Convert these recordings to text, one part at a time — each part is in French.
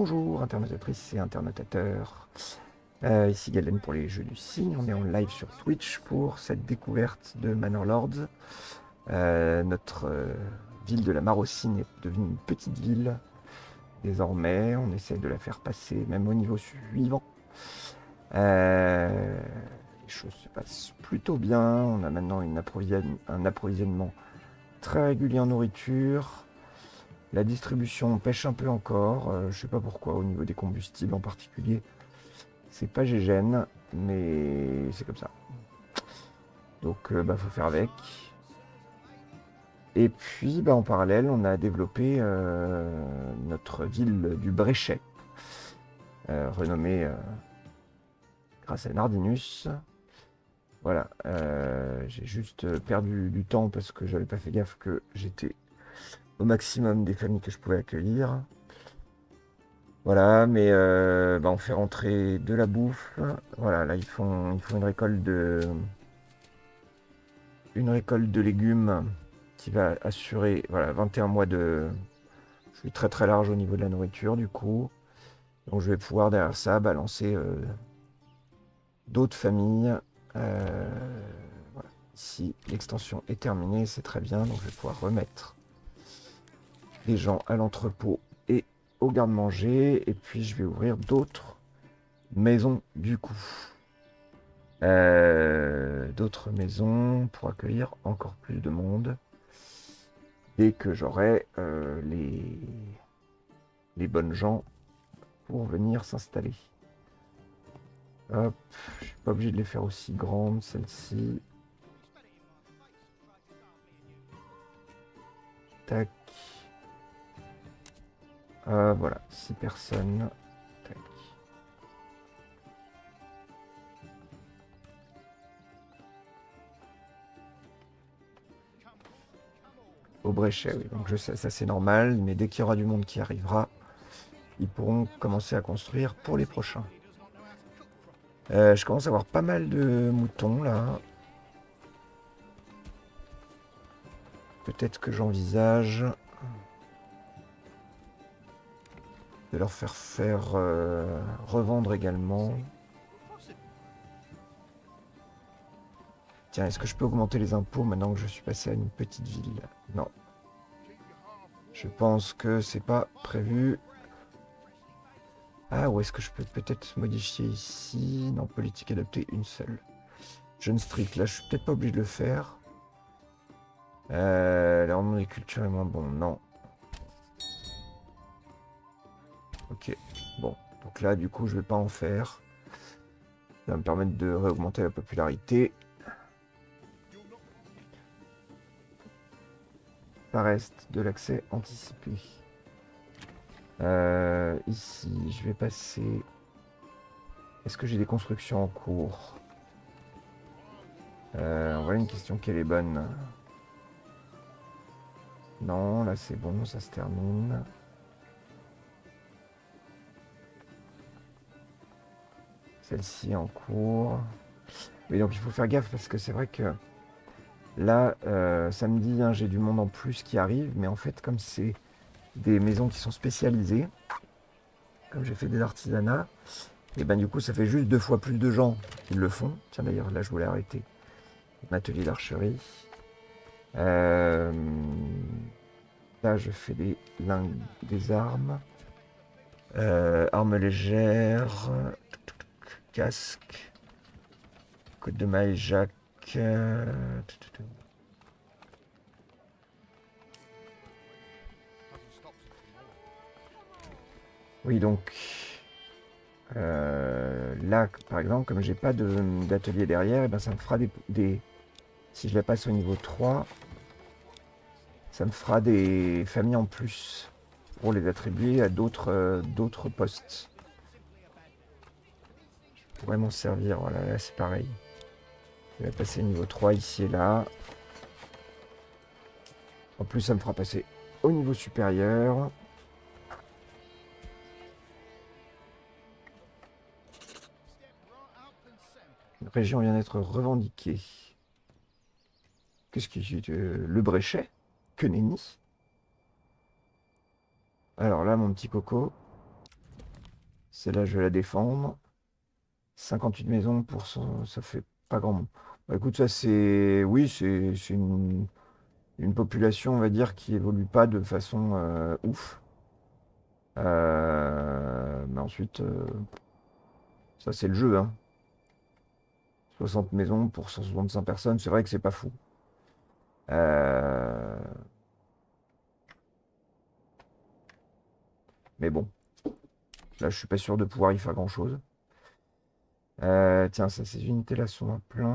Bonjour internautatrices et internautateurs, ici Galen pour les Jeux du Cygne. On est en live sur Twitch pour cette découverte de Manor Lords. Notre ville de la Marocine est devenue une petite ville désormais. On essaie de la faire passer même au niveau suivant. Les choses se passent plutôt bien. On a maintenant un approvisionnement très régulier en nourriture. La distribution pêche un peu encore, je sais pas pourquoi, au niveau des combustibles en particulier. C'est pas gégène, mais c'est comme ça. Donc faut faire avec. Et puis en parallèle, on a développé notre ville du Bréchet, renommée grâce à Nardinus. Voilà, j'ai juste perdu du temps parce que j'avais pas fait gaffe que j'étais au maximum des familles que je pouvais accueillir. Voilà, mais on fait rentrer de la bouffe. Voilà, là ils font une récolte de légumes qui va assurer 21 mois de. Je suis très très large au niveau de la nourriture du coup. Donc je vais pouvoir derrière ça balancer d'autres familles. Voilà. Ici l'extension est terminée, c'est très bien, donc je vais pouvoir remettre des gens à l'entrepôt et au garde-manger, et puis je vais ouvrir d'autres maisons du coup. D'autres maisons pour accueillir encore plus de monde dès que j'aurai les bonnes gens pour venir s'installer. Hop, je suis pas obligé de les faire aussi grandes, celles-ci. Tac. Voilà, 6 personnes. Tac. Au Bréchet, oui. Donc je sais, ça c'est normal, mais dès qu'il y aura du monde qui arrivera, ils pourront commencer à construire pour les prochains. Je commence à avoir pas mal de moutons là. Peut-être que j'envisage de leur faire revendre également. Tiens, est-ce que je peux augmenter les impôts maintenant que je suis passé à une petite ville? Non. Je pense que c'est pas prévu. Ah, ou est-ce que je peux peut-être modifier ici? Non, politique adoptée, une seule. Jeune strict, là je suis peut-être pas obligé de le faire. Le rendement des cultures est moins bon, non. Ok, bon. Donc là, du coup, je vais pas en faire. Ça va me permettre de réaugmenter la popularité. Ça reste de l'accès anticipé. Ici, je vais passer... Est-ce que j'ai des constructions en cours? Voilà une question qui est bonne. Non, là c'est bon, ça se termine. Celle-ci en cours. Oui, donc il faut faire gaffe parce que c'est vrai que là, samedi, hein, j'ai du monde en plus qui arrive, mais en fait, comme c'est des maisons qui sont spécialisées, comme j'ai fait des artisanats, et du coup, ça fait juste 2 fois plus de gens qui le font. Tiens, d'ailleurs, là, je voulais arrêter mon atelier d'archerie. Là, je fais des armes. Armes légères. Casque. Côte de maille, Jacques. Oui, donc là, par exemple, comme j'ai pas d'atelier derrière, ça me fera si je la passe au niveau 3, ça me fera des familles en plus pour les attribuer à d'autres postes. Je pourrais m'en servir, voilà, là c'est pareil. Je vais passer niveau 3 ici et là. En plus, ça me fera passer au niveau supérieur. Une région vient d'être revendiquée. Qu'est-ce que j'ai le Bréchet? Que nenni. Alors là, mon petit coco. Celle-là, je vais la défendre. 58 maisons pour ça fait pas grand monde. Bah, écoute, ça c'est... Oui, c'est une population, on va dire, qui évolue pas de façon ouf. Mais ensuite, ça c'est le jeu, hein. 60 maisons pour 165 personnes, c'est vrai que c'est pas fou. Euh, Mais bon, là je suis pas sûr de pouvoir y faire grand-chose. Tiens, ça, ces unités-là sont à plein.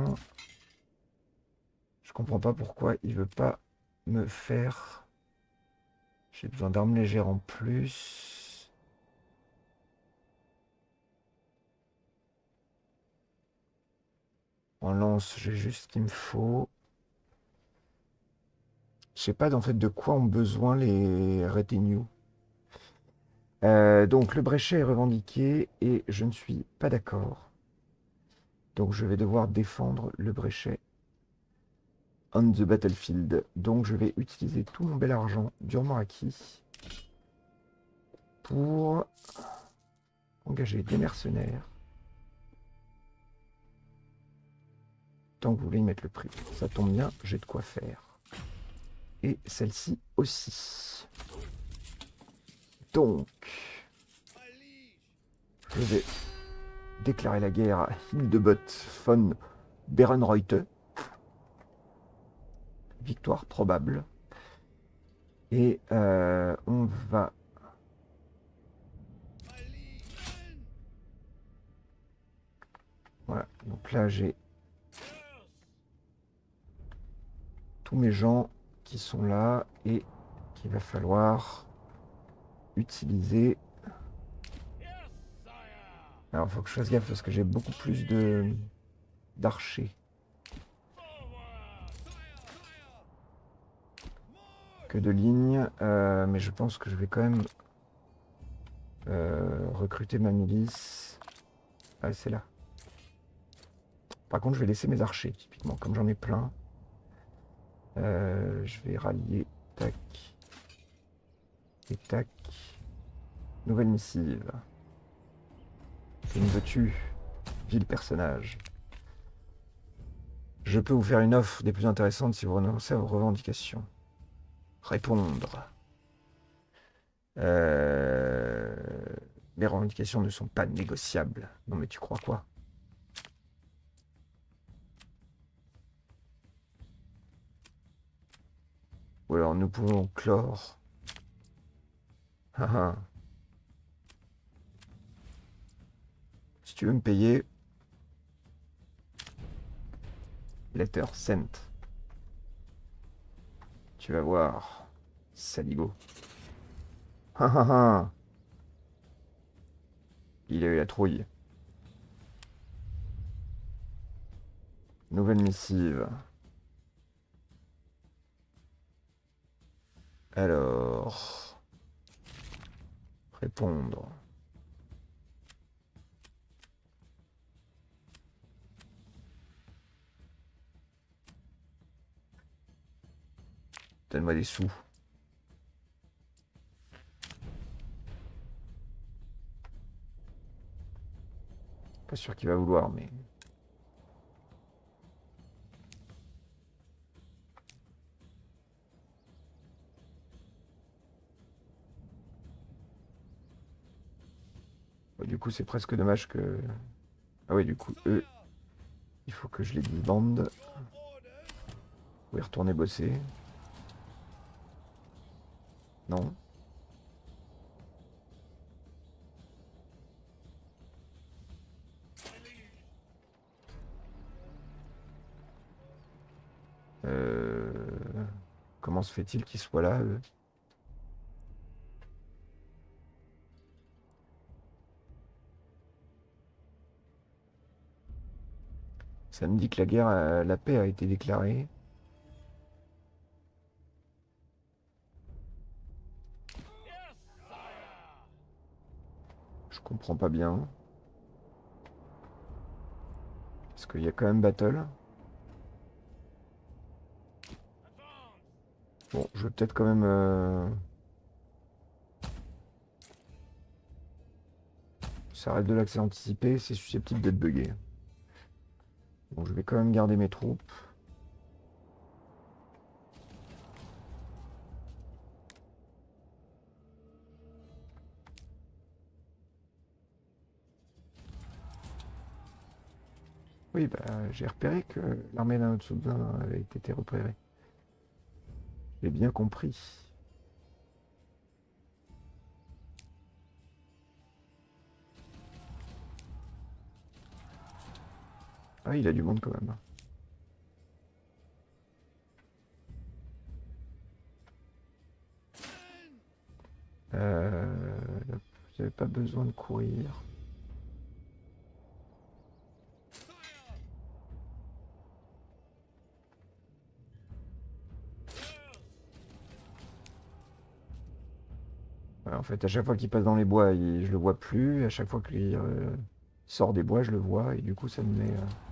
Je comprends pas pourquoi il veut pas me faire... J'ai besoin d'armes légères en plus. En lance, j'ai juste ce qu'il me faut. Je sais pas en fait de quoi ont besoin les retinues. Donc le bréchet est revendiqué et je ne suis pas d'accord. Donc je vais devoir défendre le bréchet on the battlefield. Donc je vais utiliser tout mon bel argent durement acquis pour engager des mercenaires. Tant que vous voulez y mettre le prix. Ça tombe bien, j'ai de quoi faire. Et celle-ci aussi. Donc, je vais déclarer la guerre à Hildebott von Berenreuthe. Victoire probable. Et on va... Voilà, donc là j'ai tous mes gens qui sont là et qu'il va falloir utiliser. Alors il faut que je fasse gaffe parce que j'ai beaucoup plus d'archers que de lignes, mais je pense que je vais quand même recruter ma milice. Ah, c'est là. Par contre, je vais laisser mes archers, typiquement, comme j'en ai plein. Je vais rallier, tac, et tac. Nouvelle missive. Que me veux-tu, vil personnage? Je peux vous faire une offre des plus intéressantes si vous renoncez à vos revendications. Répondre. Euh... Les revendications ne sont pas négociables. Non mais tu crois quoi? Ou alors nous pouvons clore. Ah, ah. Si tu veux me payer... Letter sent. Tu vas voir. Saligo. Ah, ah, ah. Il a eu la trouille. Nouvelle missive. Alors... Répondre. Donne-moi des sous. Pas sûr qu'il va vouloir, mais... Bon, du coup, c'est presque dommage que... Ah oui, du coup, eux, il faut que je les bande. Vous pouvez retourner bosser. Non. Comment se fait-il qu'ils soient là, eux? Ça me dit que la guerre, la paix a été déclarée. Je comprends pas bien. Parce qu'il y a quand même battle. Bon, je vais peut-être quand même... ça reste de l'accès anticipé, c'est susceptible d'être buggé. Bon, je vais quand même garder mes troupes. Oui, bah, j'ai repéré que l'armée d'un autre soudain avait été repérée. J'ai bien compris. Ah, il a du monde quand même. Vous n'avez pas besoin de courir. Ouais, en fait, à chaque fois qu'il passe dans les bois, je le vois plus. À chaque fois qu'il sort des bois, je le vois. Et du coup, ça me met...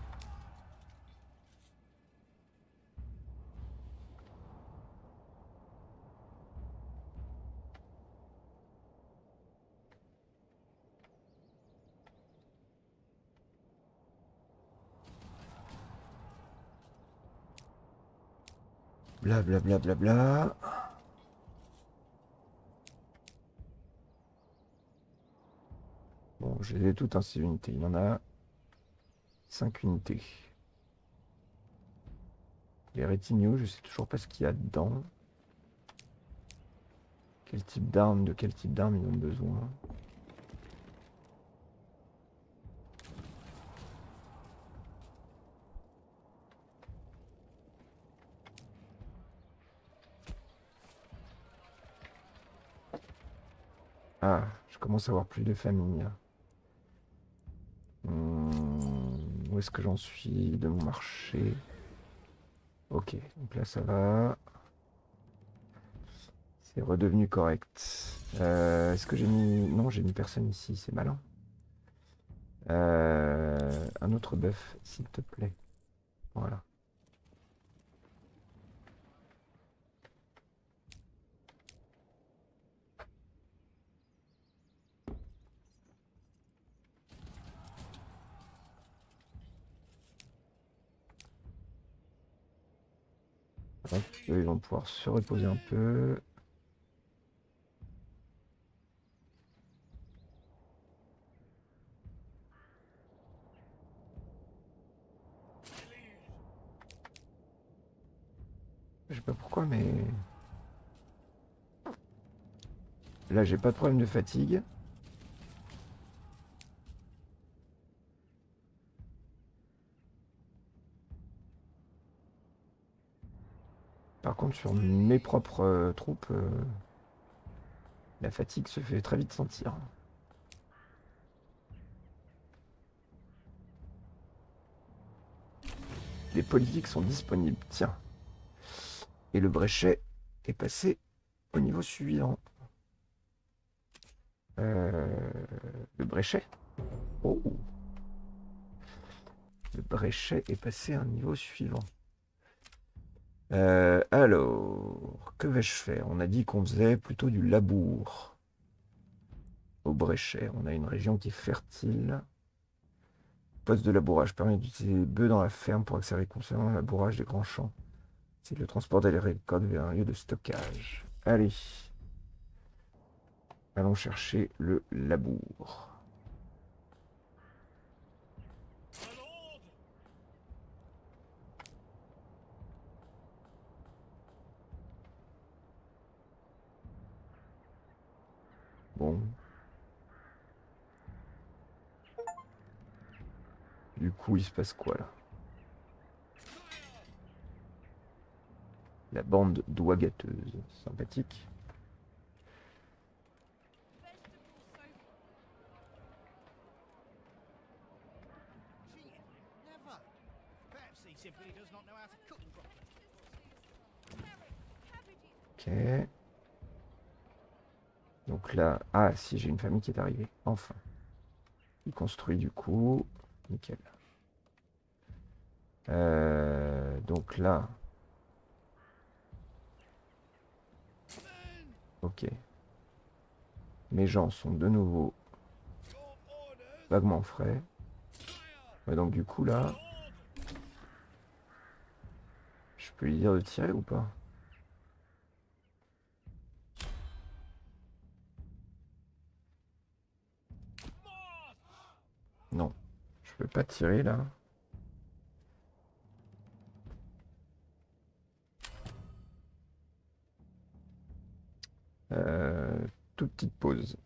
Bla bla bla bla bla. Bon, je les ai toutes, hein, ces unités. Il y en a 5 unités. Les rétignaux, je sais toujours pas ce qu'il y a dedans. Quel type d'armes, de quel type d'armes ils ont besoin. Ah, je commence à avoir plus de famille. Où est-ce que j'en suis de mon marché? Ok, donc là ça va. C'est redevenu correct. Est-ce que j'ai mis... Non, j'ai mis personne ici, c'est malin. Un autre bœuf, s'il te plaît. Voilà. Hop, eux, ils vont pouvoir se reposer un peu. Je sais pas pourquoi, mais... Là, j'ai pas de problème de fatigue. Par contre, sur mes propres troupes, la fatigue se fait très vite sentir. Les politiques sont disponibles, tiens. Et le Bréchet est passé au niveau suivant. Le Bréchet. Oh. Le Bréchet est passé à un niveau suivant. Alors, que vais-je faire? On a dit qu'on faisait plutôt du labour au Bréchet. On a une région qui est fertile. Poste de labourage permet d'utiliser les bœufs dans la ferme pour accélérer concernant le labourage des grands champs. C'est le transport des récoltes vers un lieu de stockage. Allez. Allons chercher le labour. Bon. Du coup, il se passe quoi là? La bande d'oies gâteuses. Sympathique. Ok. Donc là... Ah, si, j'ai une famille qui est arrivée. Enfin. Il construit du coup. Nickel. Donc là... Ok. Mes gens sont de nouveau vaguement frais. Ouais, donc du coup là, je peux lui dire de tirer ou pas? Non, je peux pas tirer là. Euh, Toute petite pause.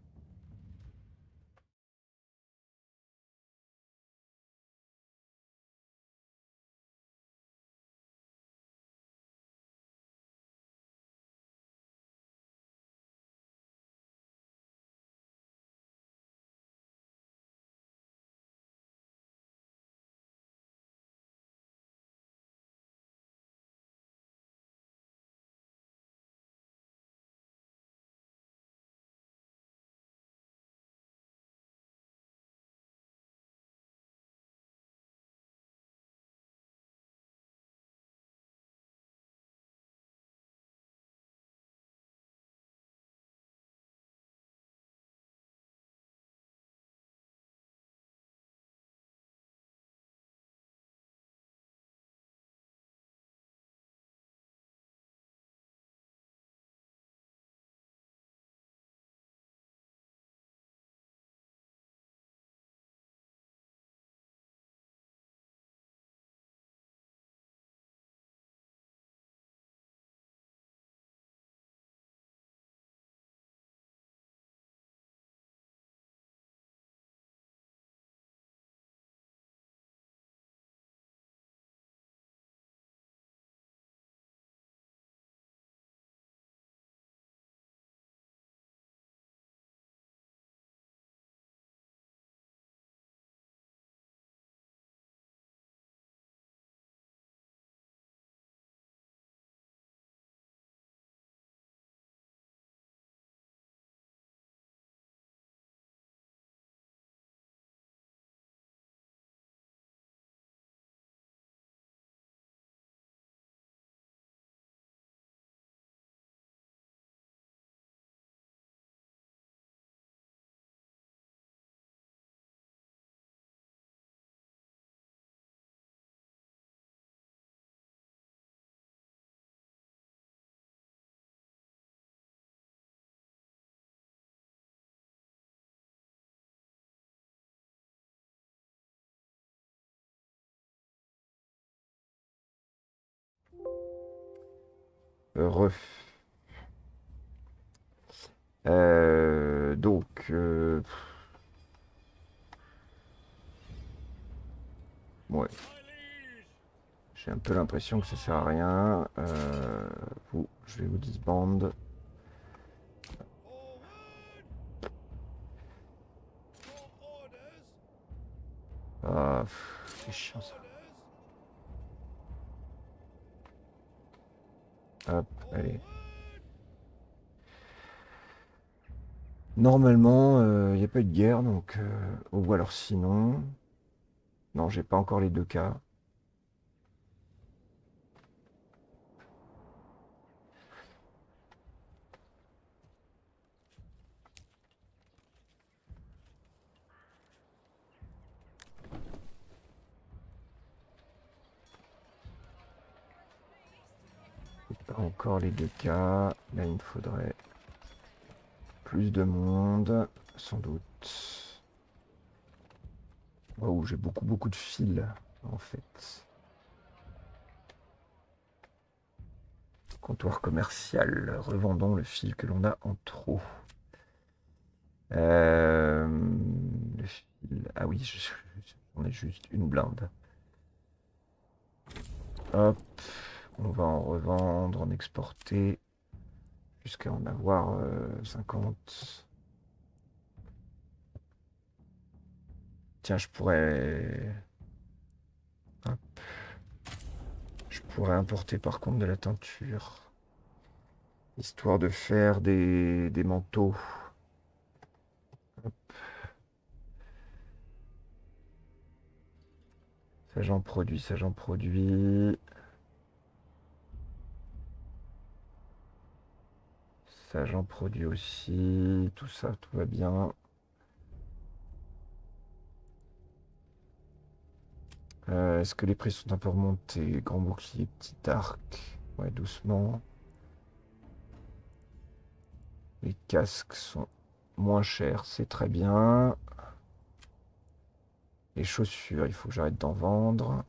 Heureux. Donc, ouais, j'ai un peu l'impression que ça sert à rien. Je vais vous disband. Ah, c'est chiant ça. Hop, allez. Normalement, il n'y a pas eu de guerre, donc... ou alors sinon... Non, j'ai pas encore les deux cas. Pas encore les deux cas. Là, il me faudrait plus de monde, sans doute. Oh, j'ai beaucoup de fils, en fait. Comptoir commercial. Revendons le fil que l'on a en trop. Euh, le fil... Ah oui, j'en ai juste une blinde. Hop, on va en revendre, en exporter, jusqu'à en avoir 50. Tiens, hop, je pourrais importer par contre de la teinture, histoire de faire des manteaux. Hop, ça j'en produis, ça j'en produis. Ça j'en produis aussi, tout ça, tout va bien. Est-ce que les prix sont un peu remontés? Grand bouclier, petit arc. Ouais, doucement. Les casques sont moins chers, c'est très bien. Les chaussures, il faut que j'arrête d'en vendre.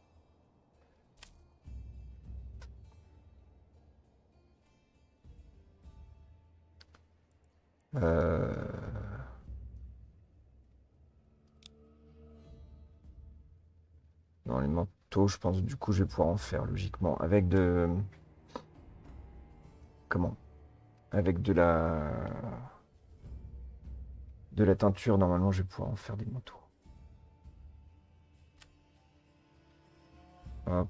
Euh, Non, les manteaux, je pense du coup je vais pouvoir en faire logiquement. Avec de... Comment? Avec de la teinture, normalement je vais pouvoir en faire des manteaux. Hop.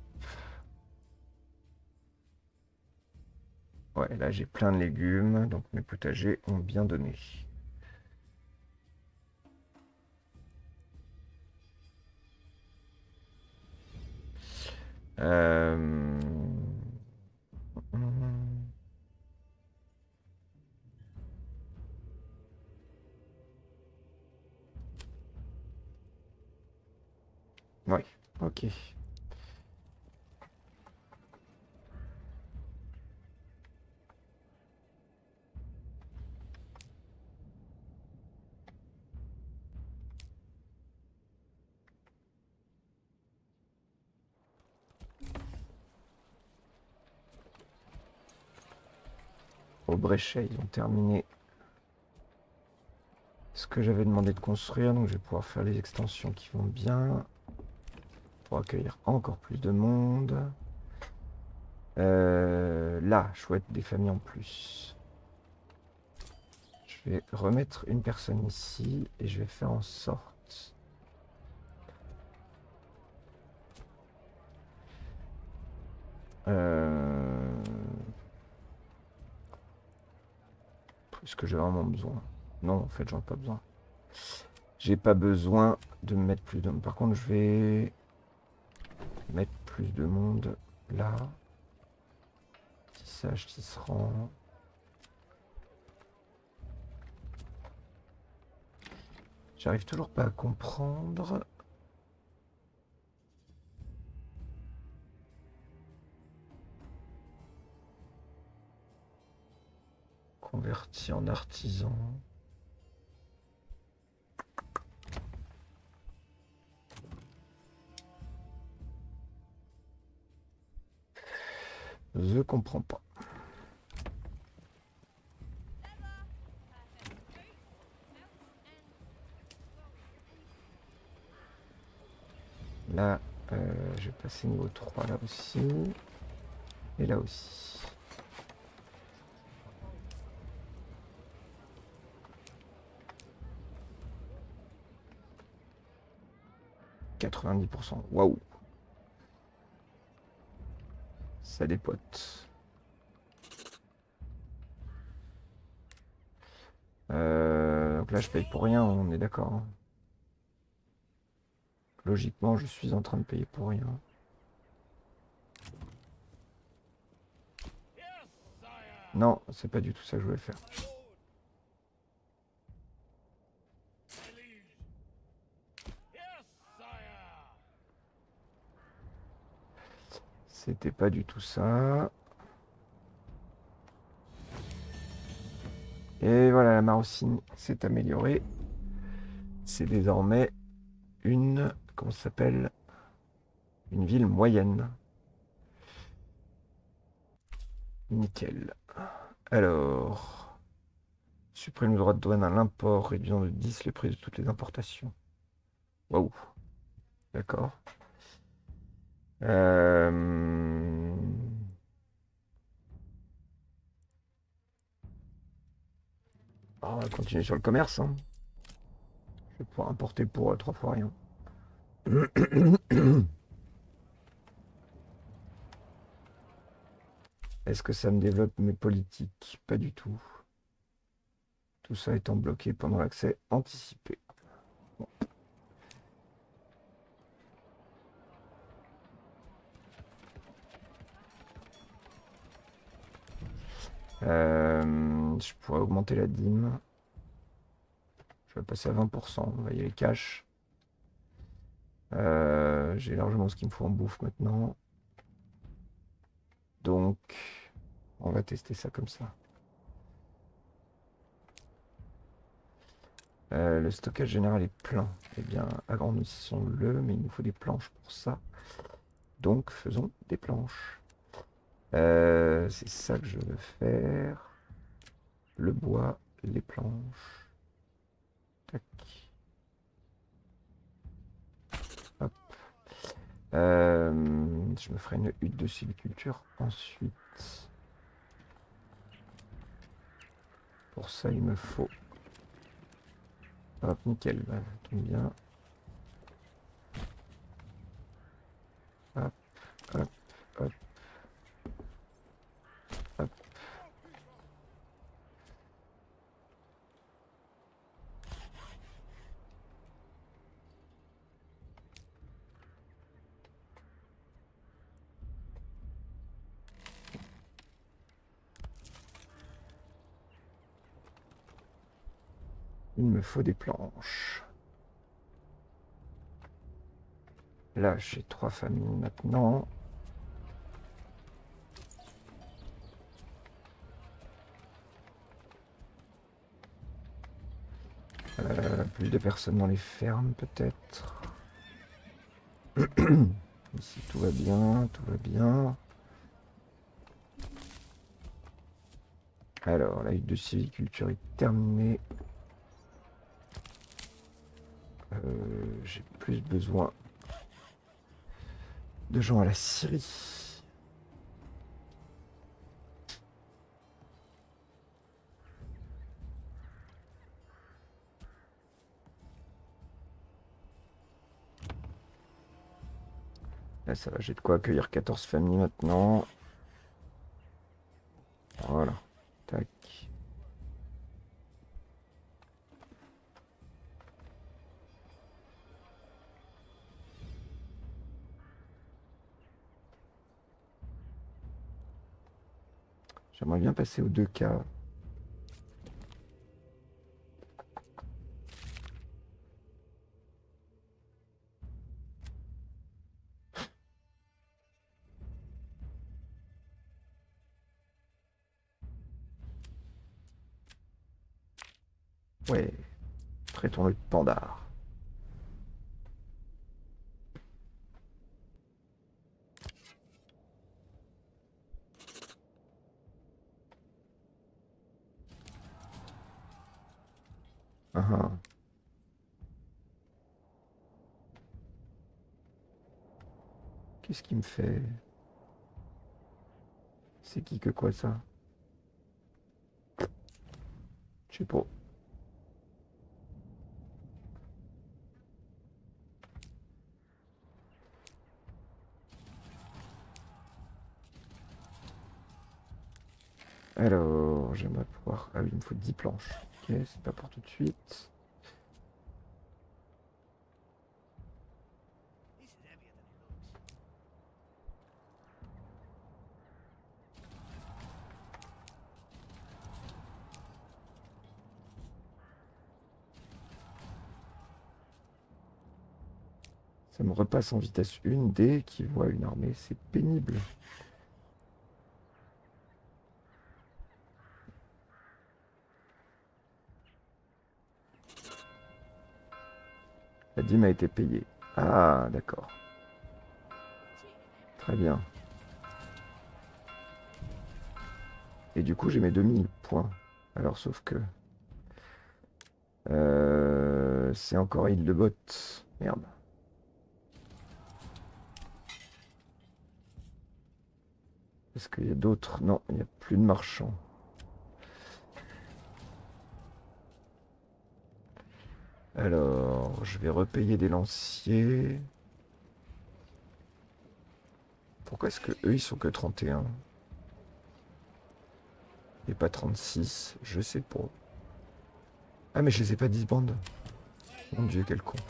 Ouais, là j'ai plein de légumes, donc mes potagers ont bien donné. Euh... Ouais, ok. Au Bréchet, ils ont terminé ce que j'avais demandé de construire, donc je vais pouvoir faire les extensions qui vont bien pour accueillir encore plus de monde. Là, chouette, des familles en plus. Je vais remettre une personne ici et je vais faire en sorte. Est-ce que j'ai vraiment besoin? Non, en fait, j'en ai pas besoin. J'ai pas besoin de me mettre plus de monde. Par contre, je vais mettre plus de monde là. Tissage, tisserand. J'arrive toujours pas à comprendre. Converti en artisan. Je comprends pas. Là, je vais passer niveau 3 là aussi. Et là aussi. « 90%. Waouh. Ça dépote. Donc là, je paye pour rien, on est d'accord, hein. Logiquement, je suis en train de payer pour rien. Non, c'est pas du tout ça que je voulais faire. C'était pas du tout ça. Et voilà, la Marocine s'est améliorée. C'est désormais une... Comment ça s'appelle? Une ville moyenne. Nickel. Alors... Supprime le droit de douane à l'import, réduisant de 10 les prix de toutes les importations. Waouh. D'accord. On va continuer sur le commerce, hein. Je vais pouvoir importer pour 3 fois rien. Est-ce que ça me développe mes politiques? Pas du tout. Tout ça étant bloqué pendant l'accès anticipé. Bon. Je pourrais augmenter la dîme. Je vais passer à 20%. On va y aller cash. J'ai largement ce qu'il me faut en bouffe maintenant. Donc, on va tester ça comme ça. Le stockage général est plein. Eh bien, agrandissons-le, mais il nous faut des planches pour ça. Donc, faisons des planches. C'est ça que je veux faire. Le bois, les planches. Tac. Hop. Je me ferai une hutte de sylviculture ensuite. Pour ça, il me faut... Hop, nickel, bah, ça tombe bien. Hop, hop, hop, hop. Il me faut des planches. Là, j'ai 3 familles maintenant. Plus de personnes dans les fermes, peut-être. Ici, tout va bien, tout va bien. Alors, la hutte de sylviculture est terminée. J'ai plus besoin de gens à la scierie. Là, ça va, j'ai de quoi accueillir 14 familles maintenant. Voilà. Tac. J'aimerais bien passer aux 2K. Ouais. Traitons le pandar. Ah, ah. Qu'est-ce qu'il me fait? C'est qui que quoi ça? Je sais pas. Alors, j'aimerais pouvoir... Ah oui, il me faut 10 planches. Ok, c'est pas pour tout de suite. Ça me repasse en vitesse 1 dès qu'il voit une armée. C'est pénible. La dîme a été payée. Ah, d'accord. Très bien. Et du coup, j'ai mes 2000 points. Alors, sauf que... c'est encore île de botte. Merde. Est-ce qu'il y a d'autres? Non, il n'y a plus de marchands. Alors, je vais repayer des lanciers. Pourquoi est-ce que eux ils sont que 31 et pas 36? Je sais pas. Ah, mais je les ai pas disband. Mon dieu, quel con.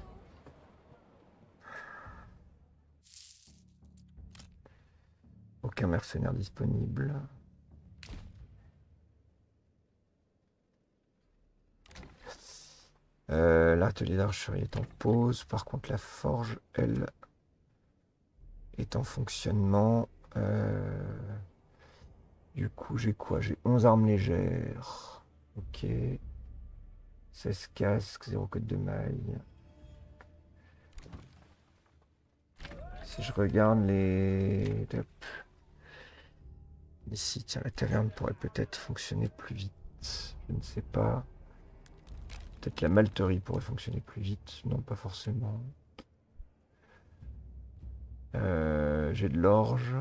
Aucun mercenaire disponible. L'atelier d'archerie est en pause. Par contre, la forge, elle, est en fonctionnement. Du coup, j'ai quoi? J'ai 11 armes légères. Ok. 16 casques, 0 code de maille. Si je regarde les... Hop. Ici, tiens, la taverne pourrait peut-être fonctionner plus vite. Je ne sais pas. Peut-être la malterie pourrait fonctionner plus vite. Non, pas forcément. J'ai de l'orge.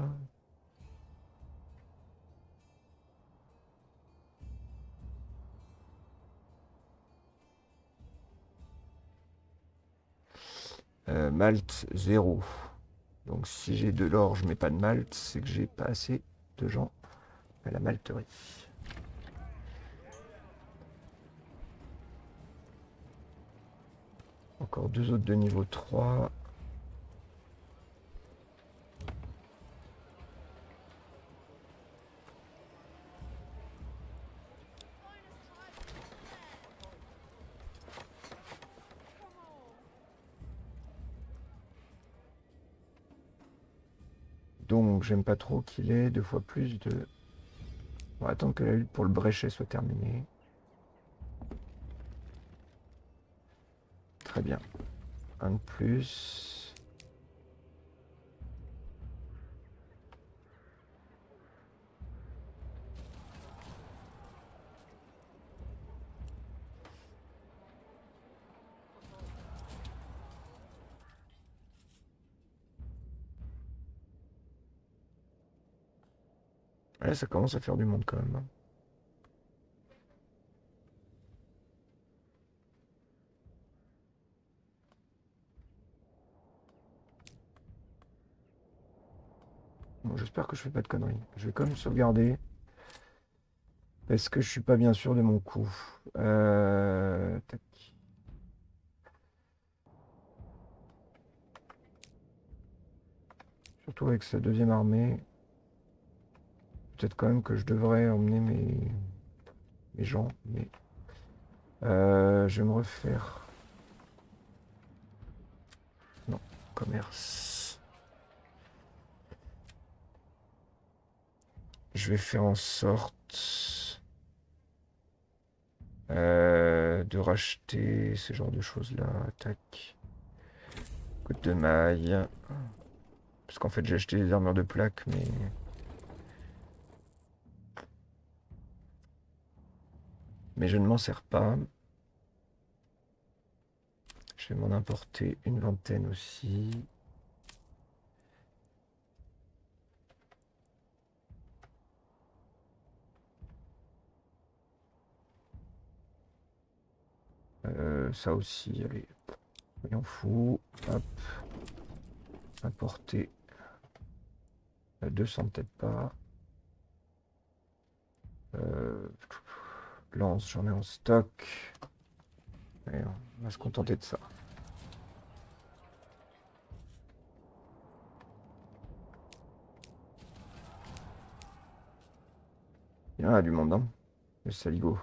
Malte, 0. Donc si j'ai de l'orge mais pas de malt, c'est que j'ai pas assez de gens à la malterie. Encore 2 autres de niveau 3. Donc j'aime pas trop qu'il ait 2 fois plus de... On va attendre que la lutte pour le bréchet soit terminée. Très bien. Un de plus. Ouais, ça commence à faire du monde quand même. Bon, j'espère que je fais pas de conneries. Je vais quand même sauvegarder. Parce que je suis pas bien sûr de mon coup. Tac. Surtout avec sa deuxième armée. Peut-être quand même que je devrais emmener mes gens. Mais je vais me refaire... Non, commerce. Je vais faire en sorte de racheter ce genre de choses-là. Tac. Côte de maille. Parce qu'en fait, j'ai acheté des armures de plaques, mais je ne m'en sers pas. Je vais m'en importer une vingtaine aussi. Ça aussi, allez, soyons fous. Hop. Importer. 200 peut-être pas. Lance, j'en ai en stock. Et on va se contenter de ça. Il y en a du monde, hein. Le saligo.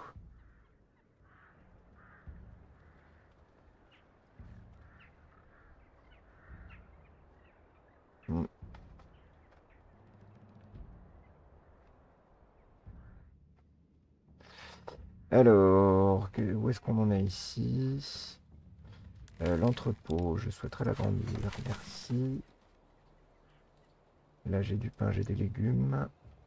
Hmm. Alors, où est-ce qu'on en est ici? L'entrepôt, je souhaiterais l'agrandir. Merci. Là, j'ai du pain, j'ai des légumes.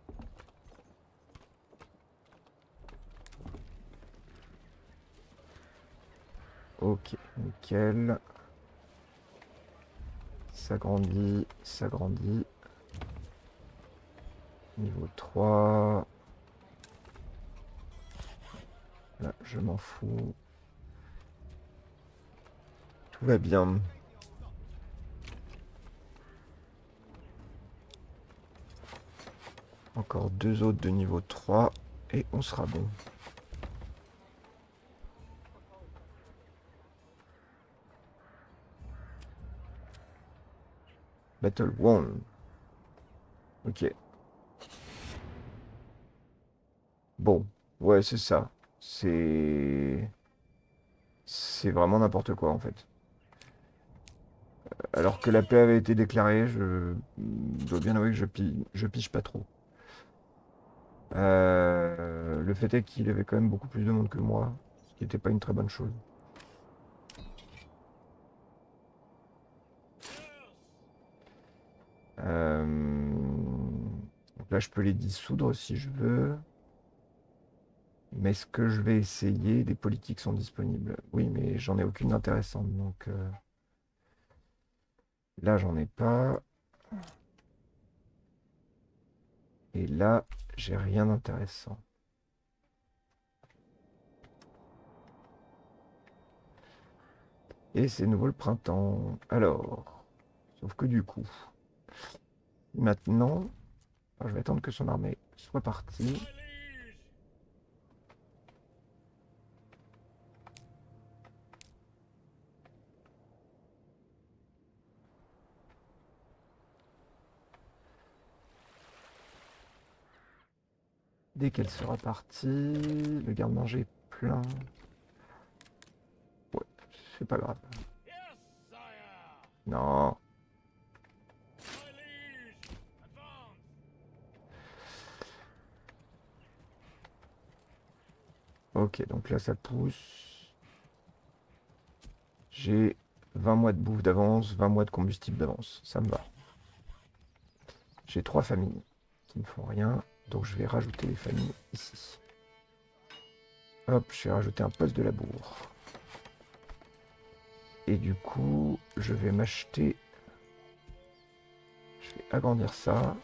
Ok, nickel. Ça grandit, ça grandit. Niveau 3. Là, je m'en fous. Tout va bien. Encore 2 autres de niveau 3 et on sera bon. Battle won. Ok. Bon, ouais, c'est ça. C'est c'est vraiment n'importe quoi en fait. Alors que la paix avait été déclarée, je dois bien avouer que je pige pas trop. Le fait est qu'il avait quand même beaucoup plus de monde que moi, ce qui n'était pas une très bonne chose. Donc là, je peux les dissoudre si je veux. Mais est-ce que je vais essayer? Des politiques sont disponibles. Oui, mais j'en ai aucune intéressante. Donc là, j'en ai pas. Et là, j'ai rien d'intéressant. Et c'est nouveau le printemps. Alors, sauf que du coup, maintenant, je vais attendre que son armée soit partie. Dès qu'elle sera partie, le garde-manger est plein. Ouais, c'est pas grave. Non. Ok, donc là ça pousse. J'ai 20 mois de bouffe d'avance, 20 mois de combustible d'avance. Ça me va. J'ai 3 familles qui ne font rien. Donc je vais rajouter les familles ici. Hop, je vais rajouter un poste de labour. Et du coup, je vais m'acheter... Je vais agrandir ça.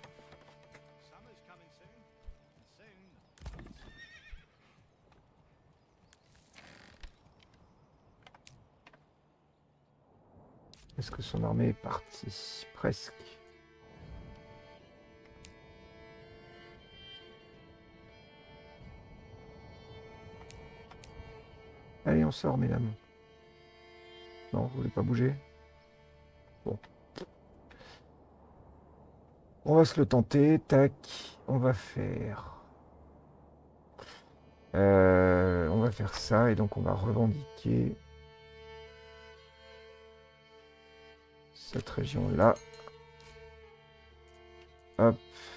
Est-ce que son armée est partie? Presque. Allez, on sort, mesdames. Non, vous voulez pas bouger? Bon. On va se le tenter. Tac. On va faire... on va faire ça. Et donc, on va revendiquer cette région-là. Hop.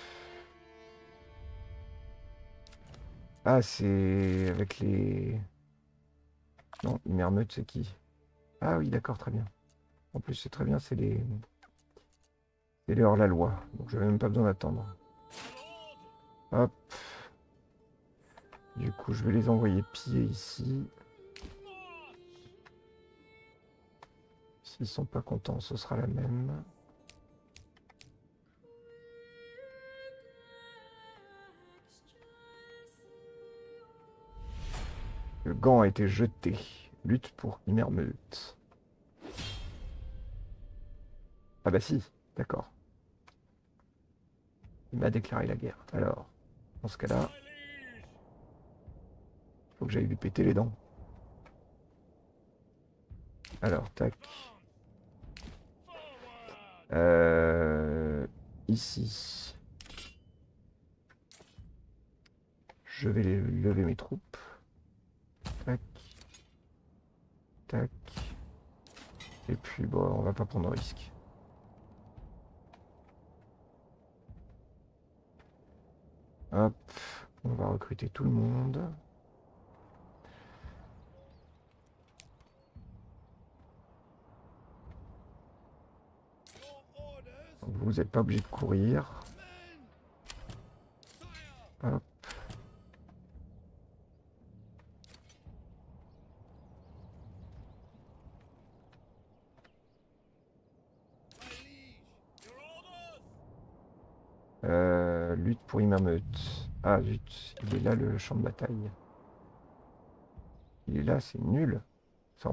Ah, c'est avec les... Non, Mermeute, c'est qui? Ah oui, d'accord, très bien. En plus, c'est très bien, c'est les... C'est les hors-la-loi. Donc, j'avais même pas besoin d'attendre. Hop. Du coup, je vais les envoyer piller ici. S'ils sont pas contents, ce sera la même. Le gant a été jeté. Lutte pour Imermeute. Ah bah si, d'accord. Il m'a déclaré la guerre. Alors, dans ce cas-là, faut que j'aille lui péter les dents. Alors, tac. Ici. Je vais lever mes troupes. Tac. Tac. Et puis, bon, on va pas prendre de risque. Hop. On va recruter tout le monde. Donc, vous n'êtes pas obligé de courir. Hop. Lutte pour Imermeute. Ah zut, il est là le champ de bataille. Il est là, c'est nul. C'est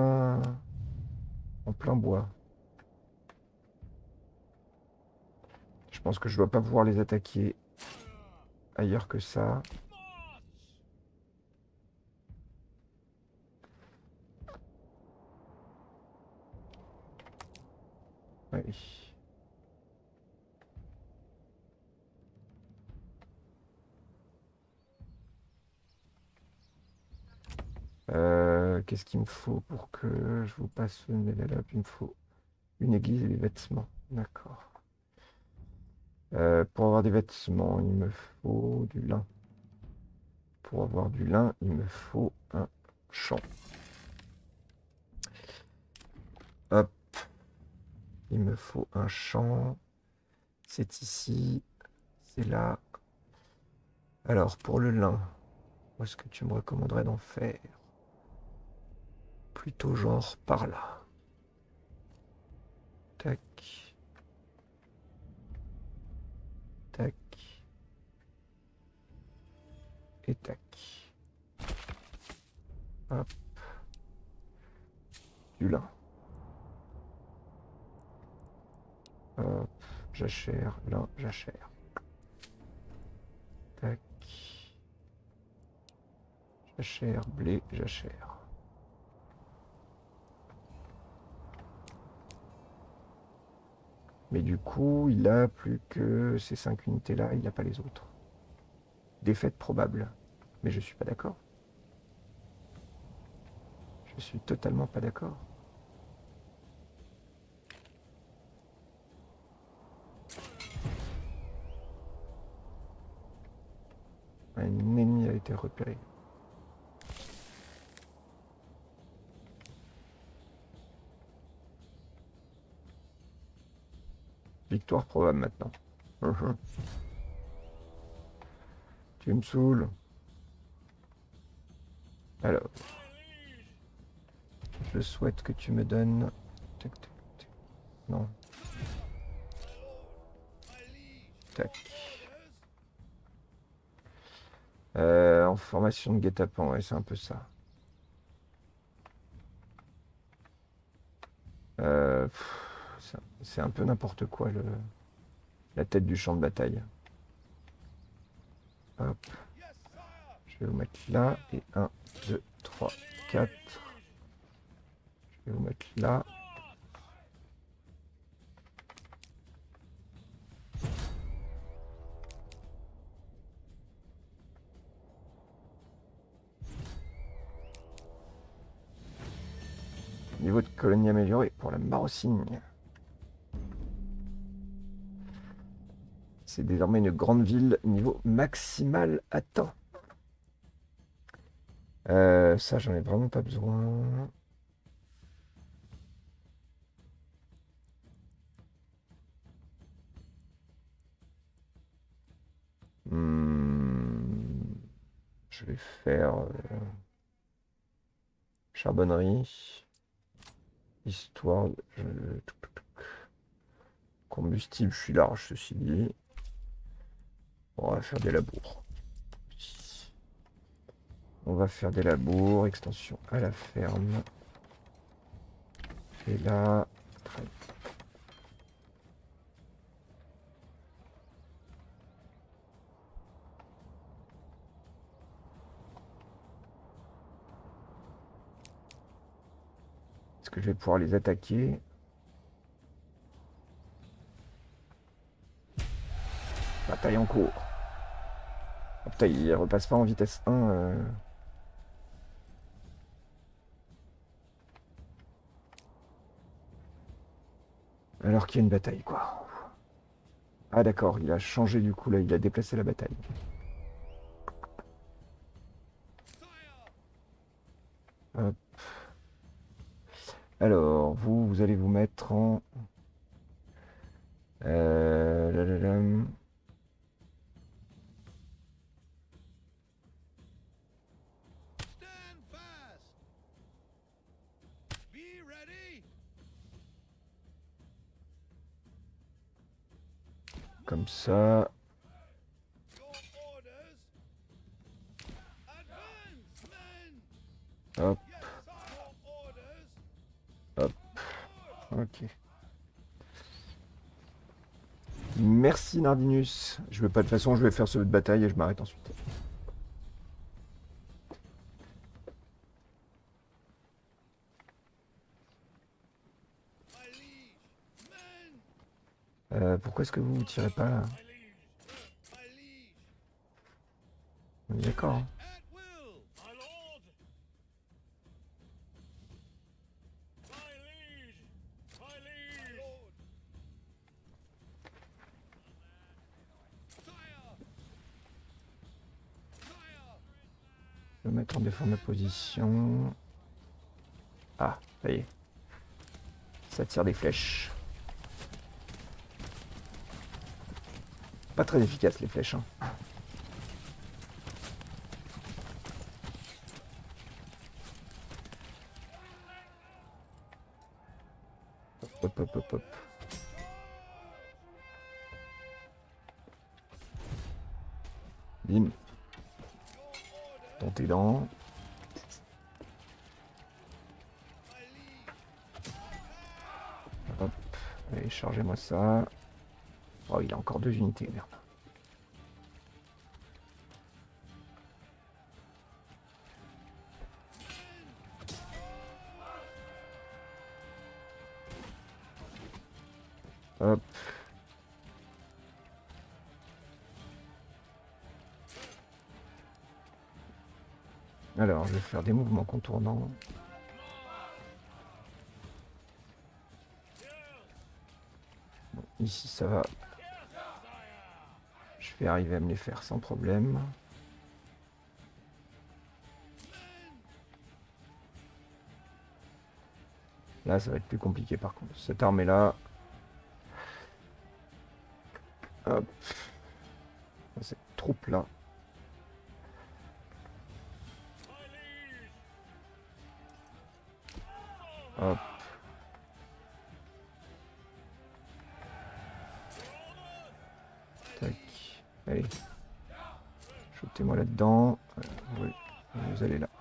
en plein bois. Je pense que je dois pas pouvoir les attaquer ailleurs que ça. Ouais. Qu'est-ce qu'il me faut pour que je vous passe le level up? Il me faut une église et des vêtements. D'accord. Pour avoir des vêtements, il me faut du lin. Pour avoir du lin, il me faut un champ. Hop. Il me faut un champ. C'est ici. C'est là. Alors, pour le lin, où est-ce que tu me recommanderais d'en faire? Plutôt genre par là. Tac. Tac. Et tac. Hop. Du lin. Hop. Jachère. Lin, jachère. Tac. Jachère, blé, jachère. Mais du coup, il a plus que ces 5 unités-là, il n'a pas les autres. Défaite probable. Mais je suis pas d'accord. Je suis totalement pas d'accord. Un ennemi a été repéré. Victoire probable maintenant. Tu me saoules. Alors, je souhaite que tu me donnes... Tac, tac, tac. Non. Tac. En formation de guet-apens, ouais, c'est un peu ça. C'est un peu n'importe quoi, la tête du champ de bataille. Hop. Je vais vous mettre là. Et 1, 2, 3, 4. Je vais vous mettre là. Niveau de colonie amélioré pour la Marossigne. C'est désormais une grande ville niveau maximal atteint. Ça, j'en ai vraiment pas besoin. Je vais faire charbonnerie. Histoire de... Combustible, je suis large, ceci dit. On va faire des labours. On va faire des labours, extension à la ferme. Et là, très bien. Est-ce que je vais pouvoir les attaquer? Bataille en cours. Oh, putain, il repasse pas en vitesse 1. Alors qu'il y a une bataille, quoi. Ah d'accord, il a changé du coup, là, il a déplacé la bataille. Hop. Alors, vous allez vous mettre en... là, là, là. Comme ça. Hop. Hop. Ok. Merci Nardinus. Je veux pas, de toute façon, je vais faire ce de bataille et je m'arrête ensuite. Pourquoi est-ce que vous tirez pas là? On est d'accord. Hein. Je vais mettre en défend ma position. Ah, ça y est. Ça tire des flèches. Pas très efficace les flèches. Hein. Hop, hop, hop, hop. Bim. Dans tes dents. Hop. Allez, chargez-moi ça. Oh, il a encore 2 unités, merde. Hop. Alors, je vais faire des mouvements contournants. Bon, ici, ça va. Je vais arriver à me les faire sans problème. Là, ça va être plus compliqué par contre. Cette armée-là... Hop. Cette troupe-là. Hop. Tac. Allez. Shootez-moi là-dedans. Oui. Vous allez là.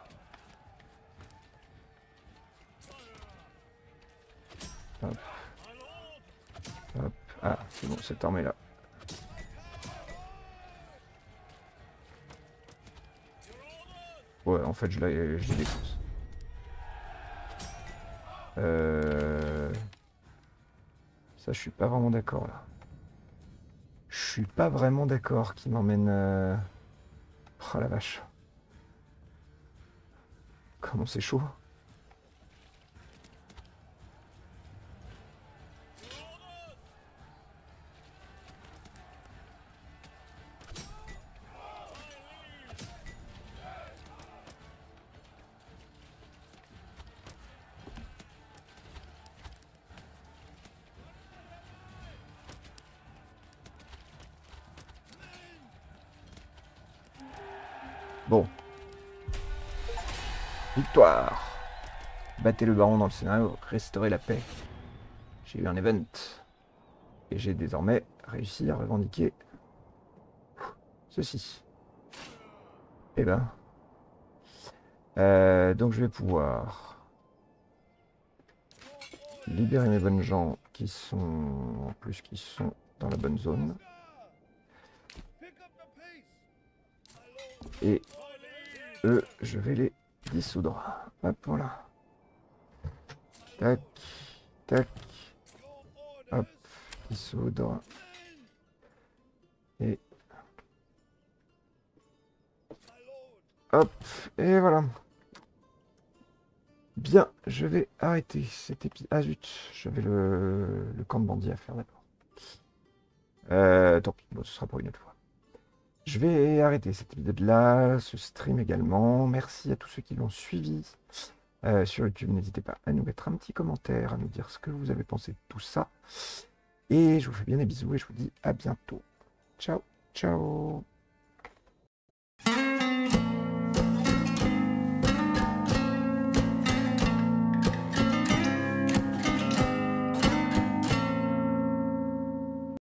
Hop. Hop. Ah, c'est bon, cette armée-là. Ouais, en fait, je les défonce. Ça, je suis pas vraiment d'accord, là. Je suis pas vraiment d'accord qu'il m'emmène... Oh la vache. Comment c'est chaud. Bon. Victoire. Battez le baron dans le scénario, restaurez la paix. J'ai eu un event. Et j'ai désormais réussi à revendiquer ceci. Eh ben. Donc je vais pouvoir libérer mes bonnes gens qui sont... En plus qui sont dans la bonne zone. Et eux, je vais les dissoudre. Hop, voilà. Tac, tac. Hop, dissoudre. Et... Hop, et voilà. Bien, je vais arrêter cet épisode. Ah zut, j'avais le camp de bandits à faire d'abord. Tant pis, bon, ce sera pour une autre fois. Je vais arrêter cet épisode-là, ce stream également. Merci à tous ceux qui l'ont suivi sur YouTube. N'hésitez pas à nous mettre un petit commentaire, à nous dire ce que vous avez pensé de tout ça. Et je vous fais bien des bisous et je vous dis à bientôt. Ciao, ciao.